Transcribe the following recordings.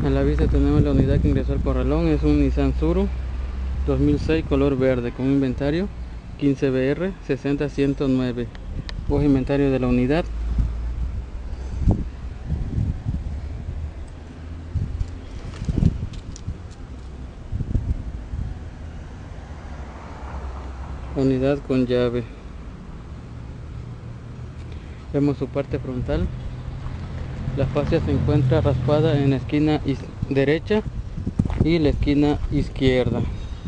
A la vista tenemos la unidad que ingresó al corralón. Es un Nissan Suru 2006 color verde con inventario 15BR 60109. Hoja inventario de la unidad. Unidad con llave. Vemos su parte frontal. La fascia se encuentra raspada en la esquina derecha y la esquina izquierda.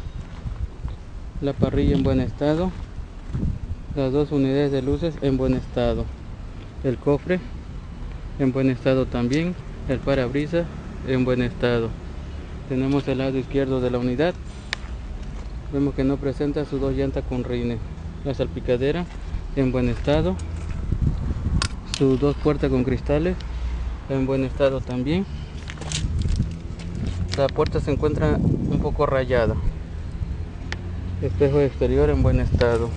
La parrilla en buen estado. Las dos unidades de luces en buen estado. El cofre en buen estado también. El parabrisas en buen estado. Tenemos el lado izquierdo de la unidad. Vemos que no presenta sus dos llantas con rines. La salpicadera en buen estado. Sus dos puertas con cristales en buen estado también. La puerta se encuentra un poco rayada. Espejo exterior en buen estado.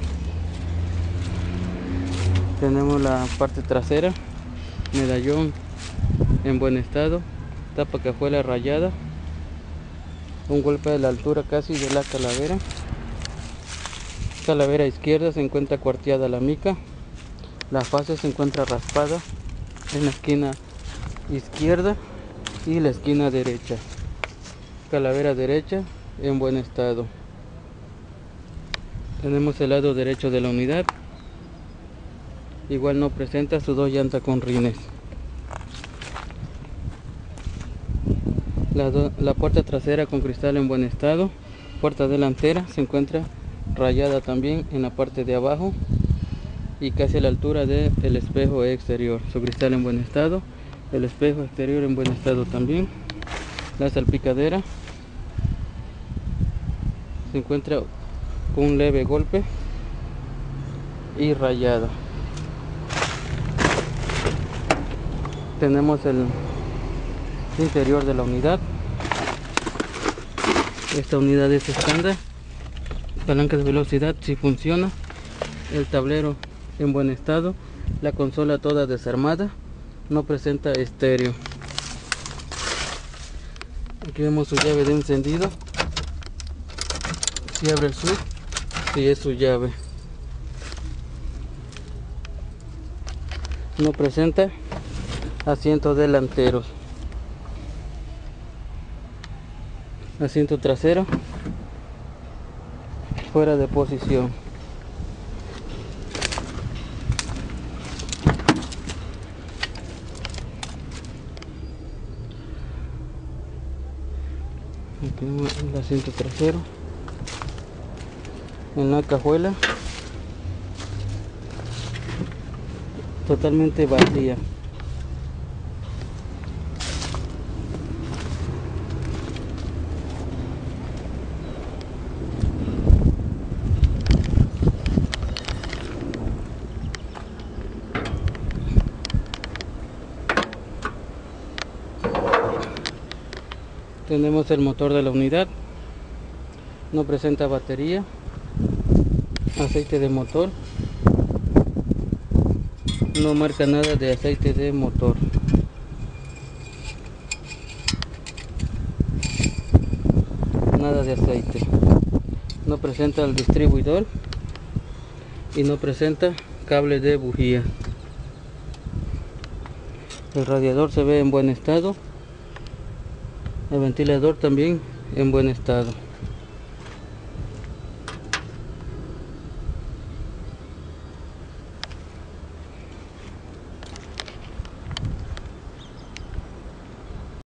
Tenemos la parte trasera, medallón en buen estado, tapa cajuela rayada, un golpe de la altura casi de la calavera. Calavera izquierda se encuentra cuarteada la mica. La fase se encuentra raspada en la esquina izquierda y la esquina derecha. Calavera derecha en buen estado. Tenemos el lado derecho de la unidad. Igual no presenta sus dos llantas con rines. La puerta trasera con cristal en buen estado. Puerta delantera se encuentra rayada también en la parte de abajo y casi a la altura del espejo exterior. Su cristal en buen estado. El espejo exterior en buen estado también. La salpicadera se encuentra con un leve golpe y rayada. Tenemos el interior de la unidad. Esta unidad es estándar. Palanca de velocidad si funciona. El tablero en buen estado. La consola toda desarmada. No presenta estéreo. Aquí vemos su llave de encendido. Si abre el switch, si es su llave. No presenta asientos delanteros. Asiento trasero fuera de posición. Aquí tenemos el asiento trasero. En la cajuela totalmente vacía. Tenemos el motor de la unidad. No presenta batería. Aceite de motor. No marca nada de aceite de motor. Nada de aceite. No presenta el distribuidor y no presenta cable de bujía. El radiador se ve en buen estado. El ventilador también en buen estado.